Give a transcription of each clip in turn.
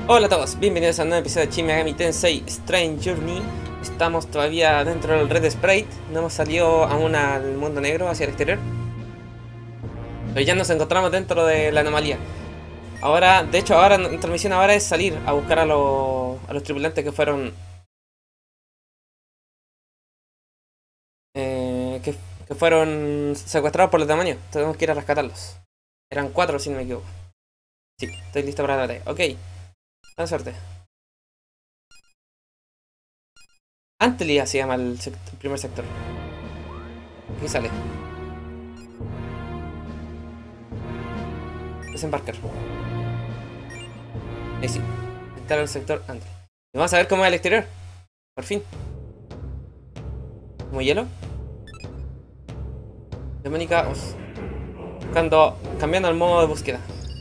Hola a todos, bienvenidos a un nuevo episodio de Shin Megami Tensei Strange Journey. Estamos todavía dentro del Red Sprite, no hemos salido aún al mundo negro, hacia el exterior. Pero ya nos encontramos dentro de la anomalía. Ahora, de hecho, ahora nuestra misión ahora es salir a buscar a los tripulantes que fueron... que fueron secuestrados por los demonios. Tenemos que ir a rescatarlos. Eran 4 si no me equivoco. Sí, estoy listo para la batalla. Ok, buena suerte. Antelia se llama el primer sector. Aquí sale. Desembarcar. Ahí sí. Entrar al sector Antelia. Y vamos a ver cómo es el exterior. Por fin. ¿Como hielo? Demónica. Buscando. Cambiando el modo de búsqueda.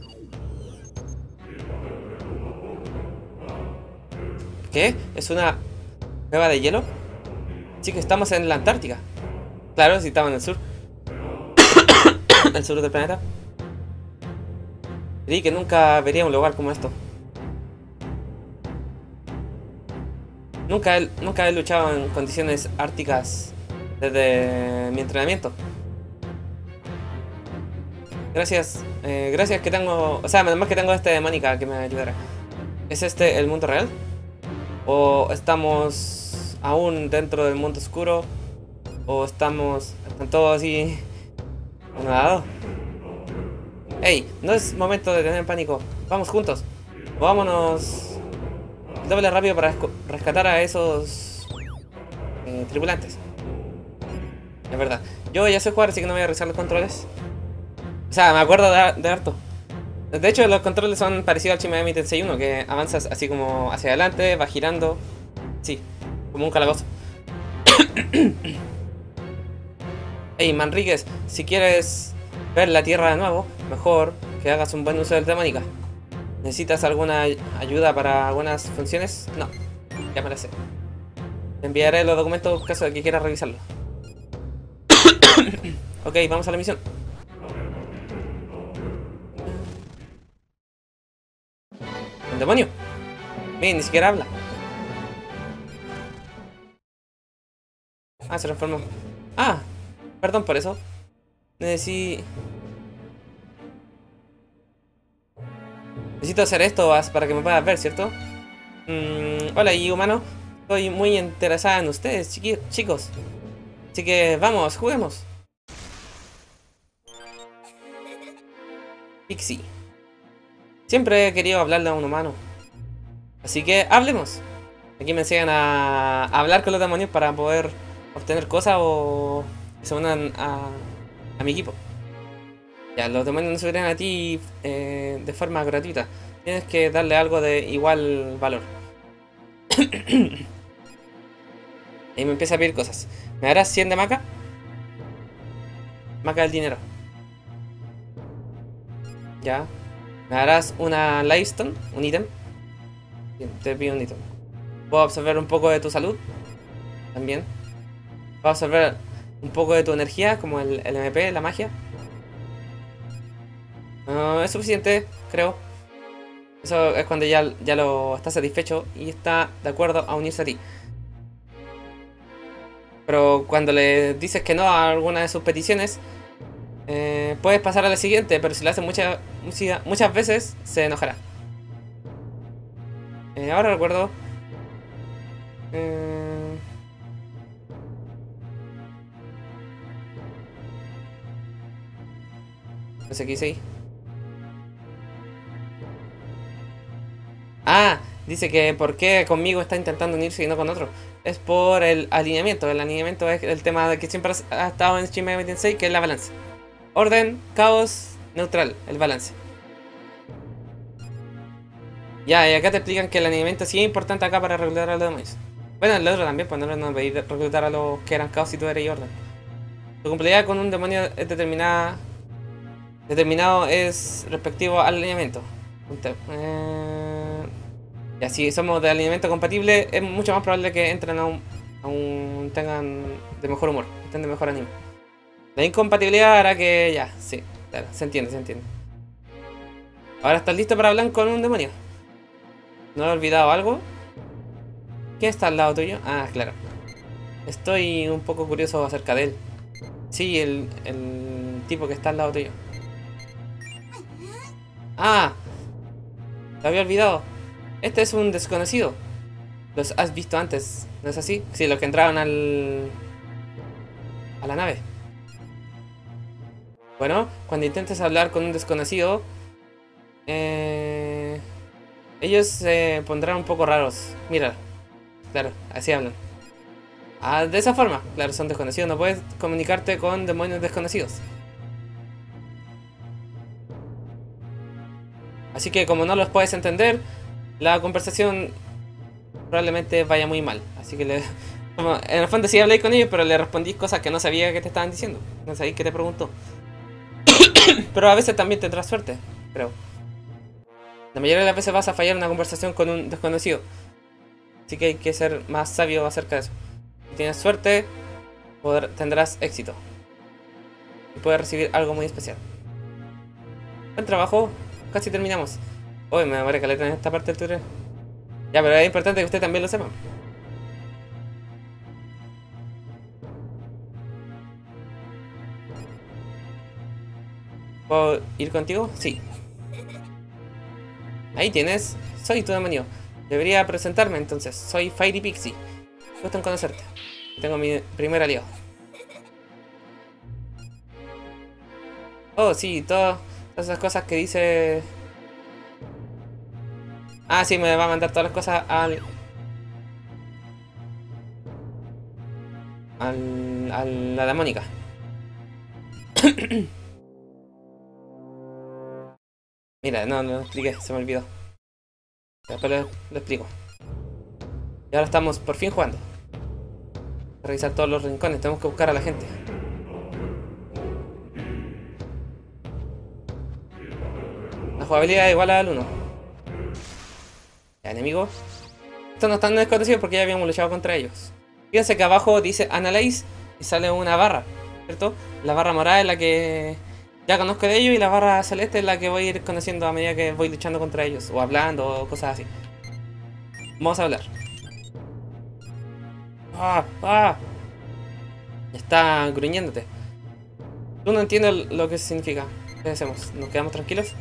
¿Qué? ¿Es una cueva de hielo? Sí que estamos en la Antártica. Claro, si estamos en el sur. El sur del planeta. Creí que nunca vería un lugar como esto. Nunca he luchado en condiciones árticas desde mi entrenamiento. Gracias que tengo... O sea, menos mal que tengo este demónica que me ayudará. ¿Es este el mundo real? ¿O estamos aún dentro del mundo oscuro? ¿O están todos así... nadados? Hey, no es momento de tener pánico. Vamos juntos. Vámonos... doble rápido para rescatar a esos... tripulantes. Es verdad. Yo ya sé jugar, así que no voy a revisar los controles. O sea, me acuerdo de harto. De hecho, los controles son parecidos al Shin Megami Tensei 1, que avanzas así como hacia adelante, va girando. Sí, como un calabozo. Hey, Manríquez, si quieres ver la Tierra de nuevo, mejor que hagas un buen uso del Demónica. ¿Necesitas alguna ayuda para algunas funciones? No, ya me la sé. Te enviaré los documentos en caso de que quieras revisarlo. Ok, vamos a la misión. ¿El demonio? Miren, ni siquiera habla. Ah, se transformó. Ah, perdón por eso. Necesito hacer esto para que me puedas ver, ¿cierto? Hola, y humano. Estoy muy interesada en ustedes, chicos. Así que vamos, juguemos. Pixie. Siempre he querido hablarle a un humano. Así que hablemos. Aquí me enseñan a hablar con los demonios para poder obtener cosas o que se unan a mi equipo. Ya, los demonios no se unen a ti de forma gratuita. Tienes que darle algo de igual valor. Y me empieza a pedir cosas. ¿Me darás 100 de maca? Maca del dinero. Ya. ¿Me darás una Lifestone? ¿Un ítem? Bien, te pido un ítem. ¿Puedo absorber un poco de tu salud? También. ¿Puedo absorber un poco de tu energía? Como el MP, la magia. No, es suficiente, creo. Eso es cuando ya lo está satisfecho y está de acuerdo a unirse a ti. Pero cuando le dices que no a alguna de sus peticiones, puedes pasar a la siguiente, pero si lo haces muchas veces, se enojará. Ahora recuerdo. No sé qué hice ahí. Ah, dice que por qué conmigo está intentando unirse y no con otro. Es por el alineamiento. El alineamiento es el tema de que siempre ha estado en Shin Megami Tensei, que es la balanza. Orden, caos, neutral, el balance. Ya, y acá te explican que el alineamiento sí es importante acá para reclutar a los demonios. Bueno, el otro también, pues no veis reclutar a los que eran caos y tú eres orden. Tu compatibilidad con un demonio es determinado es respectivo al alineamiento. Ya, si somos de alineamiento compatible, es mucho más probable que entren tengan de mejor humor, estén de mejor ánimo. La incompatibilidad hará que ya, sí, claro, se entiende. Ahora estás listo para hablar con un demonio. ¿No he olvidado algo? ¿Quién está al lado tuyo? Ah, claro. Estoy un poco curioso acerca de él. Sí, el tipo que está al lado tuyo. Ah, lo había olvidado. Este es un desconocido. Los has visto antes, ¿no es así? Sí, los que entraron a la nave. Bueno, cuando intentes hablar con un desconocido, ellos se pondrán un poco raros. Mira, claro, así hablan. Ah, de esa forma, claro, son desconocidos. No puedes comunicarte con demonios desconocidos. Así que como no los puedes entender, la conversación probablemente vaya muy mal. Así que como, en el fondo sí hablé con ellos, pero le respondí cosas que no sabía que te estaban diciendo. No sabía que te preguntó. Pero a veces también tendrás suerte, creo. La mayoría de las veces vas a fallar una conversación con un desconocido. Así que hay que ser más sabio acerca de eso. Si tienes suerte, tendrás éxito. Y puedes recibir algo muy especial. Buen trabajo, casi terminamos. Uy, me demoré caleta en esta parte del tutorial. Ya, pero es importante que usted también lo sepa. ¿Puedo ir contigo? Sí. Ahí tienes. Soy tu demonio. Debería presentarme entonces. Soy Fairy Pixie. Gusto en conocerte. Tengo mi primer aliado. Oh, sí, todas esas cosas que dice... Ah, sí, me va a mandar todas las cosas a la demónica. Mira, no lo expliqué, se me olvidó. Después lo explico. Y ahora estamos por fin jugando. Revisar todos los rincones, tenemos que buscar a la gente. La jugabilidad es igual al 1. Ya, enemigo. Estos no están desconocidos porque ya habíamos luchado contra ellos. Fíjense que abajo dice Analyze y sale una barra, ¿cierto? La barra morada es la que ya conozco de ellos y la barra celeste es la que voy a ir conociendo a medida que voy luchando contra ellos. O hablando o cosas así. Vamos a hablar. ¡Ah! ¡Ah! Está gruñéndote. Tú no entiendes lo que significa. ¿Qué hacemos? ¿Nos quedamos tranquilos?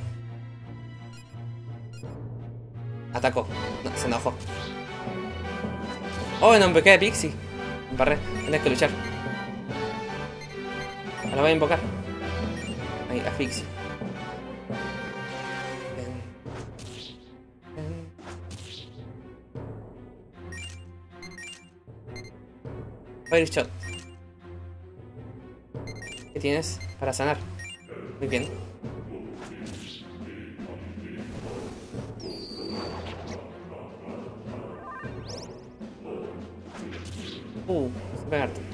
Atacó. No, se enojó. Oh, no, me queda Pixie. Me embarré. Tienes que luchar. Ahora voy a invocar. Ahí, a Pixie. Fire Shot. ¿Qué tienes para sanar? Muy bien. Se pega harto.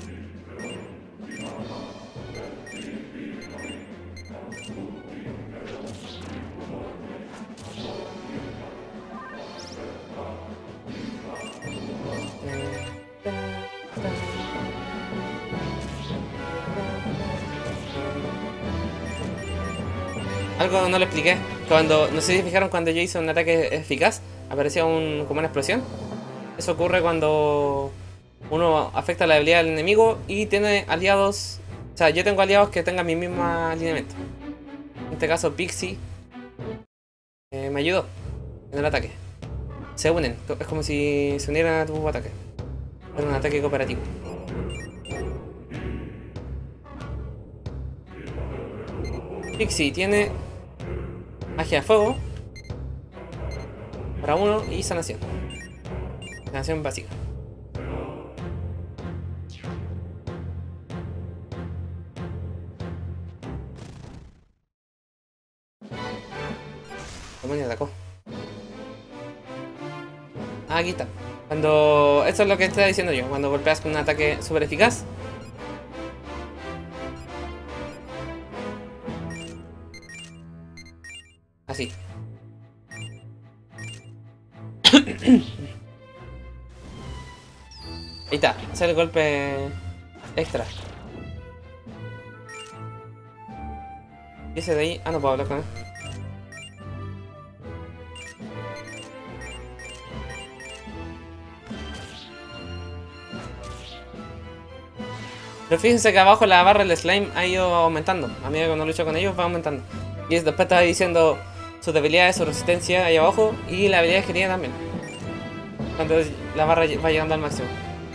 Algo no lo expliqué. Cuando, no sé si fijaron cuando yo hice un ataque eficaz, aparecía como una explosión. Eso ocurre cuando uno afecta la habilidad del enemigo y tiene aliados. O sea, yo tengo aliados que tengan mi mismo alineamiento. En este caso, Pixie me ayudó en el ataque. Se unen, es como si se unieran a tu ataque. Es un ataque cooperativo. Pixie tiene magia de fuego para uno y sanación. Sanación básica. Demonio atacó. Ah, aquí está. Cuando... Esto es lo que estaba diciendo yo. Cuando golpeas con un ataque súper eficaz. Así. Ahí está. Ese es el golpe extra. Y ese de ahí... Ah, no puedo hablar con él. Pero fíjense que abajo la barra del slime ha ido aumentando. A medida que uno lucha con ellos va aumentando. Y después estaba diciendo sus debilidades, su resistencia ahí abajo. Y las habilidades que tiene también. Cuando la barra va llegando al máximo.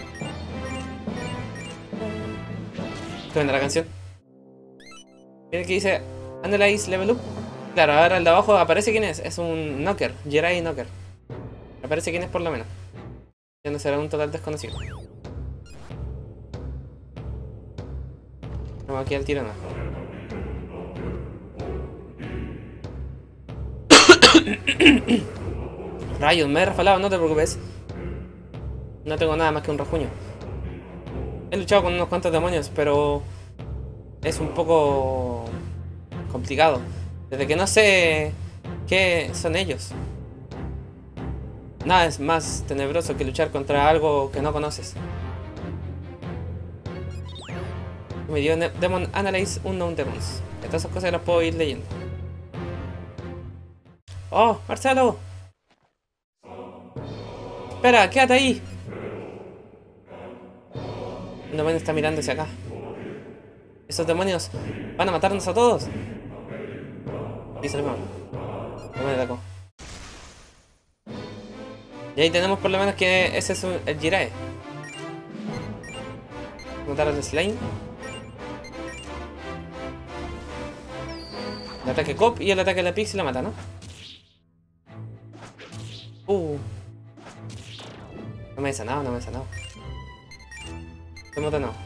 Qué buena la canción. Miren que dice Analyze Level Up. Claro, ahora el de abajo aparece quién es. Es un Knocker, Jirai Knocker. Aparece quién es por lo menos. Ya no será un total desconocido. Vamos aquí al tiro, no. Rayos, me he resbalado, no te preocupes. No tengo nada más que un rasguño. He luchado con unos cuantos demonios, pero es un poco complicado. Desde que no sé qué son ellos. Nada es más tenebroso que luchar contra algo que no conoces. Me dio Demon Analyze Unknown Demons. Estas cosas las puedo ir leyendo. ¡Oh, Marcelo! Espera, quédate ahí. Un demonio está mirando hacia acá. Esos demonios van a matarnos a todos. Y salimos. No me atacó. Y ahí tenemos por lo menos que ese es el Jirai. Matar al slime. El ataque Cop y el ataque de la Pixie lo mata, ¿no? No me he sanado, no me he sanado. Se mata no.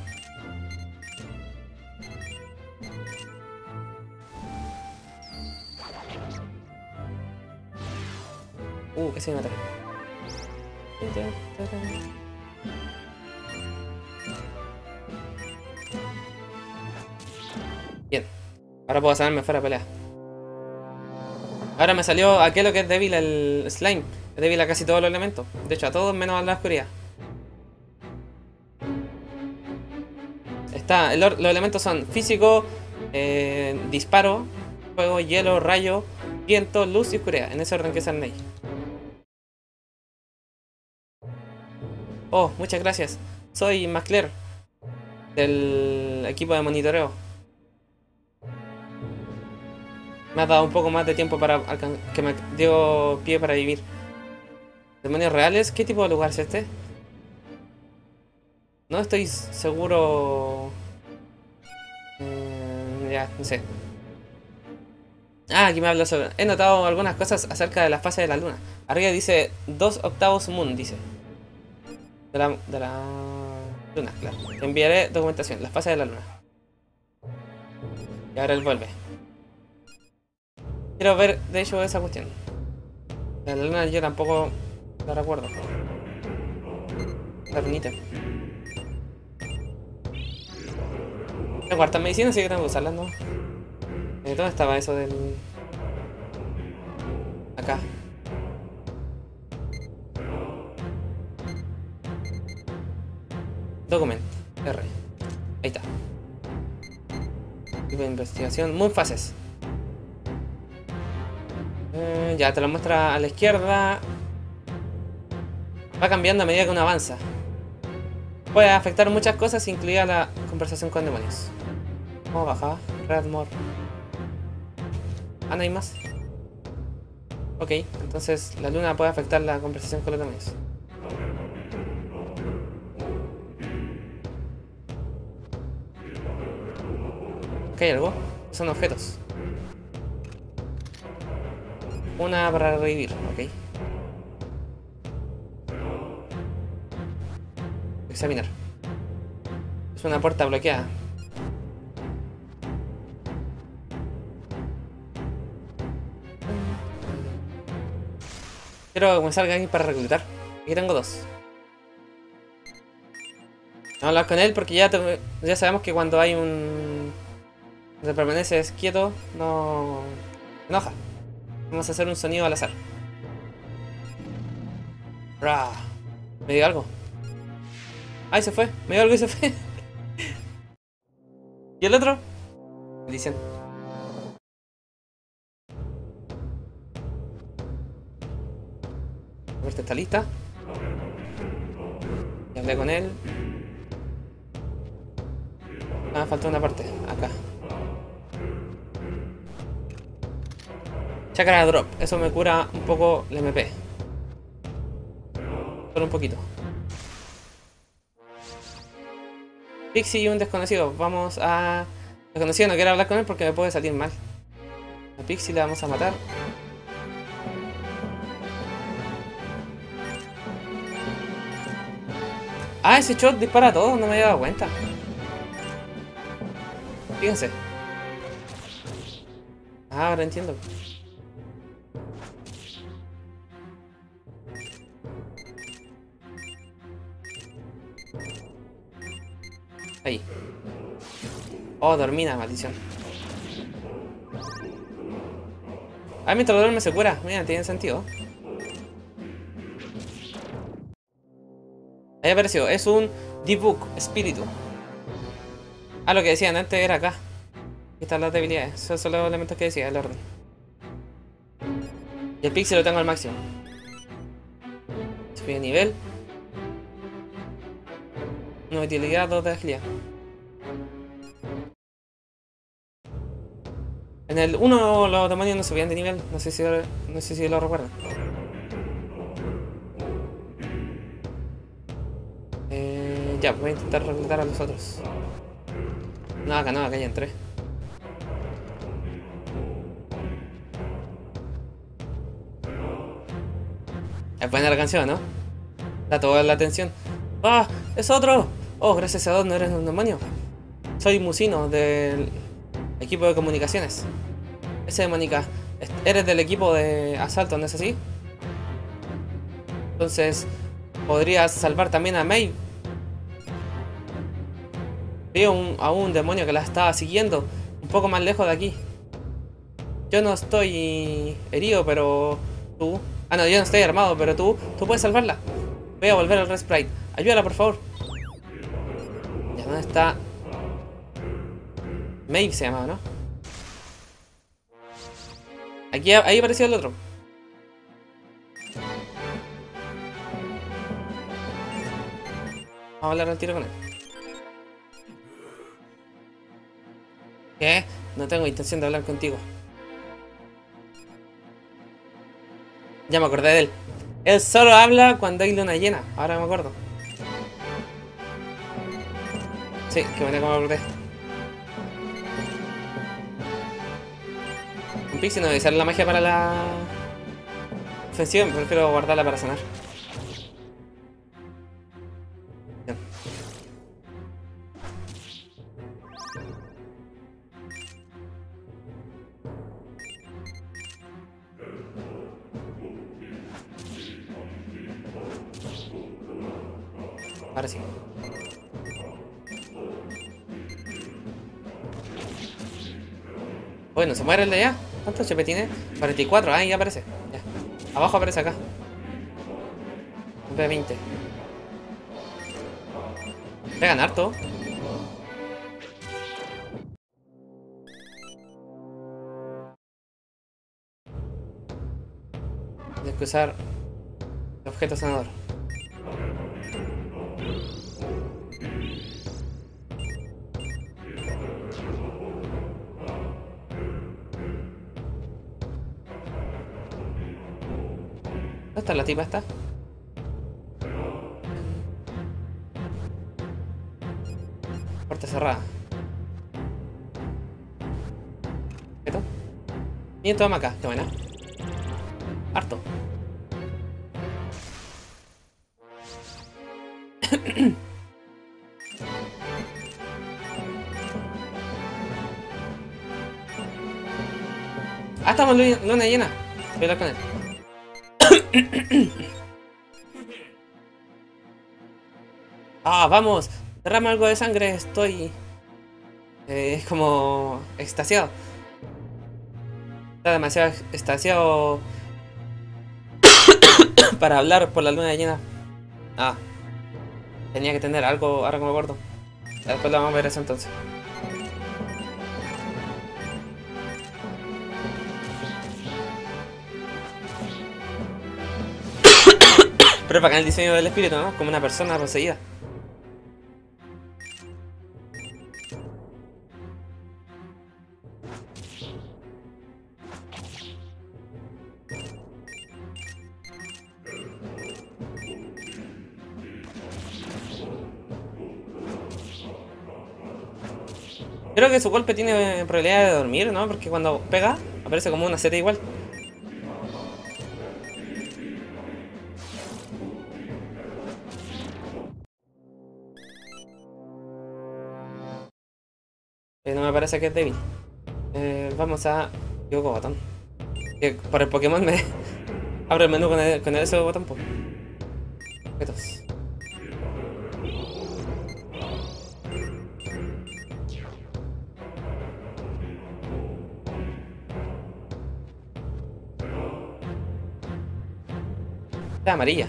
¿Qué se me mata? Bien. Ahora puedo sanarme fuera de pelea. Ahora me salió aquello que es débil el slime. Es débil a casi todos los elementos. De hecho a todos menos a la oscuridad. Los elementos son físico, disparo, fuego, hielo, rayo, viento, luz y oscuridad. En ese orden que salen ahí. Oh, muchas gracias. Soy Macler del equipo de monitoreo. Me ha dado un poco más de tiempo para que me dio pie para vivir. ¿Demonios reales? ¿Qué tipo de lugar es este? No estoy seguro. Ya, no sé. Aquí me habla sobre... He notado algunas cosas acerca de la fase de la luna. Arriba dice 2 octavos moon, dice. De la luna, claro. Te enviaré documentación, la fase de la luna. Y ahora él vuelve. Quiero ver, de hecho, esa cuestión. La luna yo tampoco la recuerdo. La lunita. La cuarta medicina sí que tengo que usarla, ¿no? ¿Dónde estaba eso del...? Acá. Document. R. Ahí está. Tipo de investigación. Muy fases. Ya te lo muestra a la izquierda. Va cambiando a medida que uno avanza. Puede afectar muchas cosas, incluida la conversación con demonios. Vamos a bajar. Redmore. ¿No hay más? Ok, entonces la luna puede afectar la conversación con los demonios. Ok, hay algo. Son objetos. Una para revivir, ok. Examinar. Es una puerta bloqueada. Quiero que me salga alguien para reclutar. Aquí tengo 2. Vamos a hablar con él porque ya sabemos que cuando hay un... Cuando permaneces quieto, no... enoja. Vamos a hacer un sonido al azar. Ra. ¿Me dio algo? ¡Ay, se fue! Me dio algo y se fue. ¿Y el otro? Maldición. La puerta está lista. Ya hablé con él. Ah, falta una parte. Acá. Chakra drop. Eso me cura un poco el MP. Solo un poquito. Pixie y un desconocido. Vamos a... Desconocido, no quiero hablar con él porque me puede salir mal. A Pixie le vamos a matar. Ah, ese shot dispara a todos, no me había dado cuenta. Fíjense. Ah, ahora entiendo. Ahí. Oh, dormina, maldición. Ah, mientras duerme se cura. Mira, tiene sentido. Ahí apareció. Es un D-Book, espíritu. Ah, lo que decían antes era acá. Aquí están las debilidades. Esos son los elementos que decía, el orden. Y el pixel lo tengo al máximo. Subí de nivel. 1 de utilidad, 2 de agilidad. En el 1 los demonios no subían de nivel. No sé si lo recuerdan. Ya, voy a intentar reclutar a los otros. No, acá ya entré. Es buena la canción, ¿no? Da toda la atención. ¡Ah! ¡Es otro! Oh, gracias a Dios no eres un demonio. Soy Musino del equipo de comunicaciones. Ese, Mónica, eres del equipo de asalto, ¿no es así? Entonces, podrías salvar también a May. Veo a un demonio que la estaba siguiendo un poco más lejos de aquí. Yo no estoy herido, pero tú... Ah, no, yo no estoy armado, pero tú puedes salvarla. Voy a volver al Red Sprite. Ayúdala, por favor. Ya, ¿dónde está? Maeve se llamaba, ¿no? Aquí, ahí apareció el otro. Vamos a hablar al tiro con él. ¿Qué? No tengo intención de hablar contigo. Ya me acordé de él. Él solo habla cuando hay luna llena. Ahora me acuerdo. Sí, qué buena como me acordé. Un pixie no debe usar la magia para la ofensiva. Prefiero guardarla para sanar. Bien. Ahora sí. Bueno, se muere el de allá. ¿Cuántos HP tiene? 44, ahí aparece. Ya. Abajo aparece acá. MP 20. Pegan harto. Tienes que usar el objeto sanador. ¿Dónde está la tipa esta? Puerta cerrada. ¿Esto? Y toma acá, qué buena. Harto. Ah, estamos en luna llena. Voy a hablar con él. Ah, vamos. Derrama algo de sangre. Estoy... es como... extasiado. Está demasiado extasiado para hablar por la luna llena. Ah. Tenía que tener algo, ahora que me acuerdo. Después lo vamos a ver eso entonces. Pero bacán el diseño del espíritu, ¿no? Como una persona poseída. Creo que su golpe tiene probabilidad de dormir, ¿no? Porque cuando pega, aparece como una Z igual. No me parece que es débil. Vamos a... Yogo botón. Que por el Pokémon me... abre el menú con ese botón, pues. Objetos. Esta amarilla.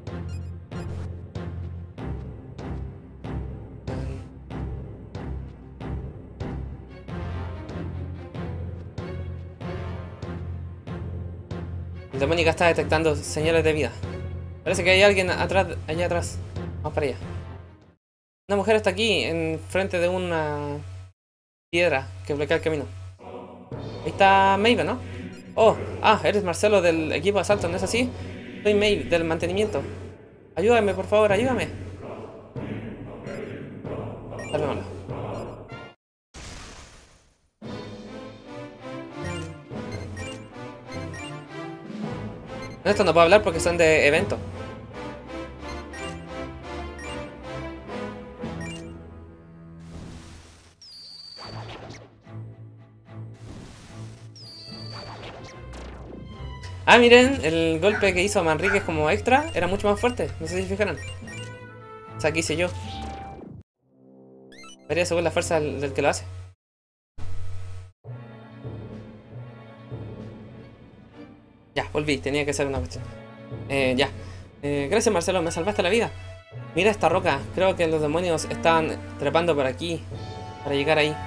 El Demónica está detectando señales de vida. Parece que hay alguien atrás, allá atrás. Vamos para allá. Una mujer está aquí, en frente de una piedra que bloquea el camino. Ahí está Maeve, ¿no? Oh, eres Marcelo del equipo de asalto, ¿no es así? Soy Maeve, del mantenimiento. Ayúdame, por favor, ayúdame. Salvémoslo. Esto no puedo hablar porque son de evento. Miren, el golpe que hizo Manrique como extra era mucho más fuerte. No sé si fijaron. O sea, ¿qué hice yo? Varía según la fuerza del que lo hace. Ya, volví, tenía que hacer una cuestión. Ya. Gracias, Marcelo, me salvaste la vida. Mira esta roca, creo que los demonios están trepando por aquí para llegar ahí.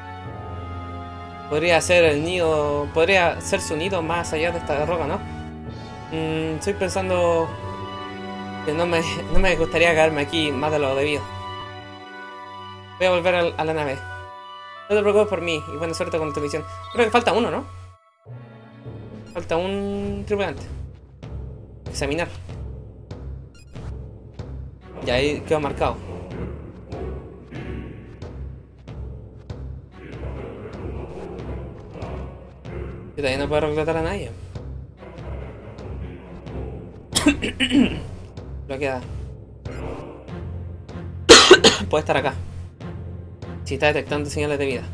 Podría ser el nido, podría ser su nido más allá de esta roca, ¿no? Estoy pensando que no me gustaría quedarme aquí más de lo debido. Voy a volver a la nave. No te preocupes por mí y buena suerte con tu misión. Creo que falta uno, ¿no? Falta un tripulante. Examinar. Ya ahí quedó marcado. Yo todavía no puedo reclutar a nadie. Bloqueada. Puede estar acá. Si está detectando señales de vida.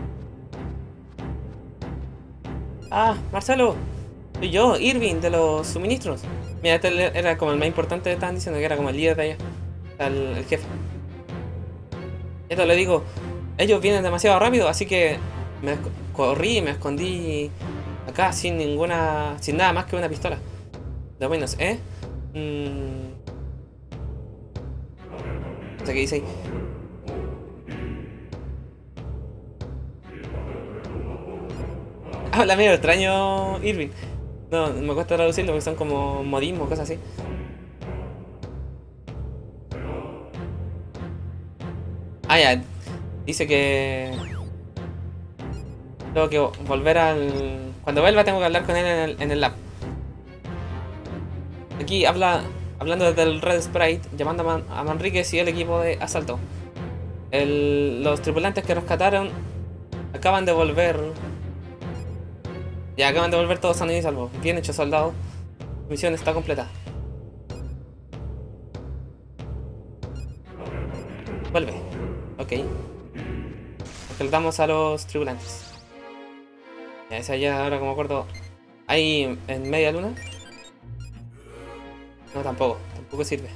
Marcelo. Soy yo, Irving, de los suministros. Mira, este era como el más importante, estaban diciendo que era como el líder de allá. El jefe. Esto le digo, ellos vienen demasiado rápido, así que corrí y me escondí acá sin nada más que una pistola. Demonios, ¿eh? No sé qué dice ahí. Habla medio extraño, Irving. No, me cuesta traducirlo porque son como modismos, cosas así. Ya. Dice que... tengo que volver al... Cuando vuelva tengo que hablar con él en el lab. Aquí hablando desde el Red Sprite, llamando a Manríquez y el equipo de asalto. Los tripulantes que rescataron acaban de volver. Ya acaban de volver todos sanos y salvos. Bien hecho, soldado. La misión está completa. Vuelve. Ok. Reclutamos a los tripulantes. Ya, esa ya ahora como acuerdo. ¿Hay en media luna? No, tampoco sirve.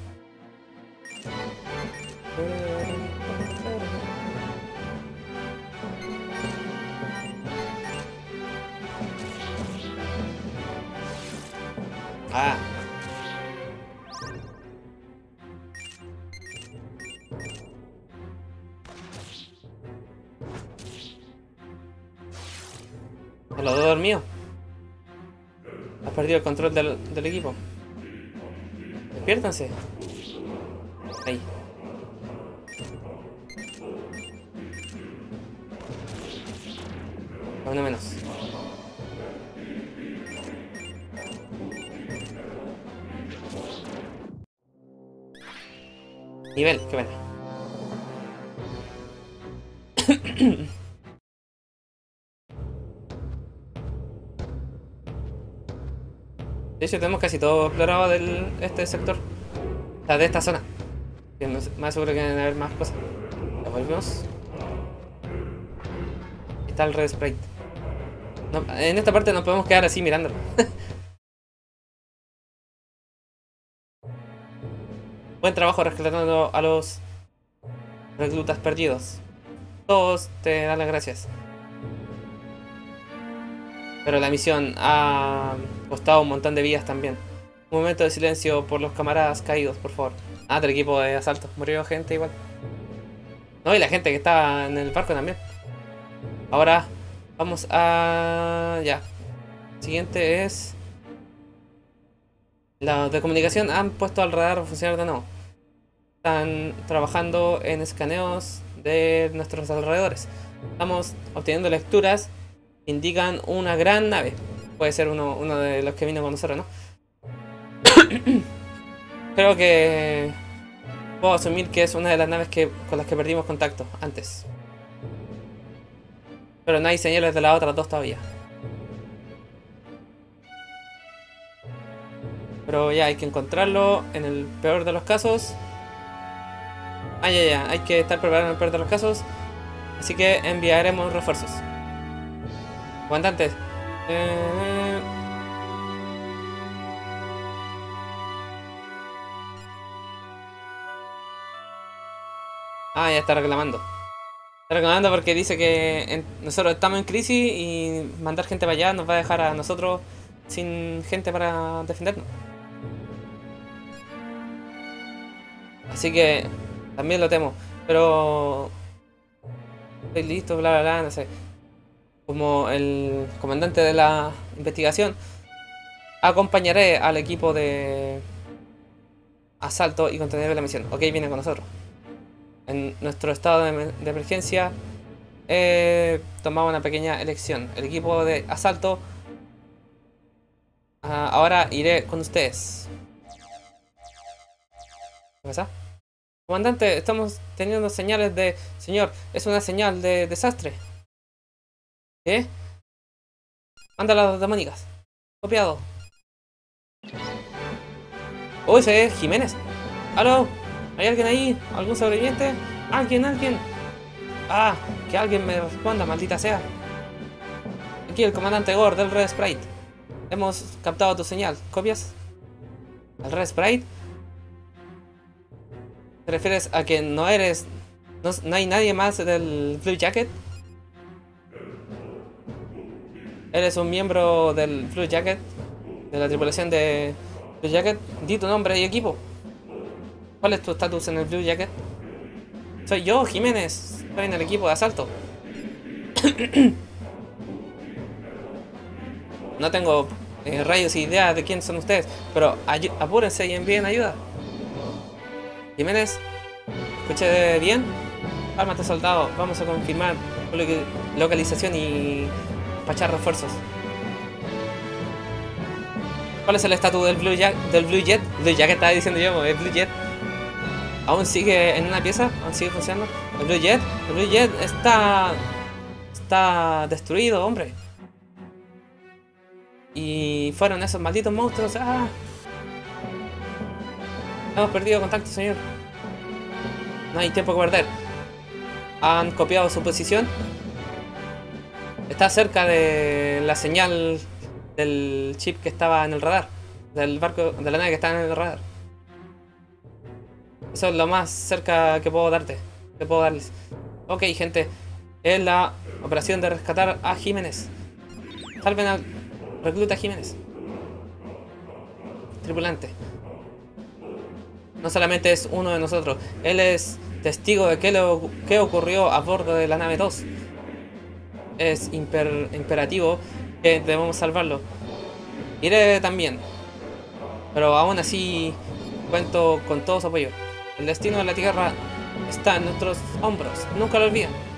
Los dos dormidos. Has perdido el control del equipo. Despiértanse. Ahí. Uno menos. Nivel, qué bueno. De hecho, tenemos casi todo explorado de este sector. O sea, de esta zona. Que más seguro que deben haber más cosas. Ya volvemos. Está el Red Sprite. No, en esta parte nos podemos quedar así mirándolo. Buen trabajo rescatando a los reclutas perdidos. Todos te dan las gracias. Pero la misión ha costado un montón de vidas también. Un momento de silencio por los camaradas caídos, por favor. Ah, del equipo de asalto. Murió gente igual. No, y la gente que estaba en el barco también. Ahora vamos a... ya. Siguiente es... Los de comunicación han puesto al radar a funcionar de nuevo. Están trabajando en escaneos de nuestros alrededores. Estamos obteniendo lecturas que indican una gran nave. Puede ser uno de los que vino con nosotros, ¿no? Creo que puedo asumir que es una de las naves con las que perdimos contacto antes. Pero no hay señales de las otras dos todavía. Pero ya hay que encontrarlo en el peor de los casos. Ah, ya, hay que estar preparado en el peor de los casos. Así que enviaremos refuerzos. Comandante. Ah, ya está reclamando. Está reclamando porque dice que nosotros estamos en crisis y mandar gente para allá nos va a dejar a nosotros sin gente para defendernos. Así que también lo temo. Pero estoy listo, bla bla bla, no sé. Como el comandante de la investigación, acompañaré al equipo de asalto y continuaré la misión. Ok, viene con nosotros. En nuestro estado de emergencia tomamos una pequeña elección. El equipo de asalto, ahora iré con ustedes. ¿Qué pasa? Comandante, estamos teniendo señales de... Señor, es una señal de desastre. ¿Qué? Anda las demónicas. Copiado. Oh, ese es Jiménez. ¿Aló? ¿Hay alguien ahí? ¿Algún sobreviviente? ¿Alguien? Ah, que alguien me responda, maldita sea. Aquí el comandante Gore del Red Sprite. Hemos captado tu señal. ¿Copias? ¿El Red Sprite? ¿Te refieres a que no eres... no hay nadie más del Blue Jacket? ¿Eres un miembro del Blue Jacket? ¿De la tripulación de Blue Jacket? Di tu nombre y equipo. ¿Cuál es tu estatus en el Blue Jacket? Soy yo, Jiménez. Estoy en el equipo de asalto. No tengo rayos y ideas de quién son ustedes, pero apúrense y envíen ayuda. Jiménez, ¿escuché bien? Ármate, soldado. Vamos a confirmar localización y despachar refuerzos. ¿Cuál es el estatus del Blue Jet? Blue Jacket estaba diciendo yo, el Blue Jet. ¿Aún sigue en una pieza? ¿Aún sigue funcionando? El Blue Jet está destruido, hombre. Y fueron esos malditos monstruos. ¡Ah! Hemos perdido contacto, señor. No hay tiempo que perder. Han copiado su posición. Está cerca de la señal del chip que estaba en el radar. Del barco, de la nave que está en el radar. Eso es lo más cerca que puedo darte. Que puedo darles. Ok, gente. Es la operación de rescatar a Jiménez. Salven al recluta Jiménez. Tripulante. No solamente es uno de nosotros, él es testigo de qué ocurrió a bordo de la nave 2. Es imperativo que debemos salvarlo. Iré también, pero aún así cuento con todo su apoyo. El destino de la Tierra está en nuestros hombros, nunca lo olviden.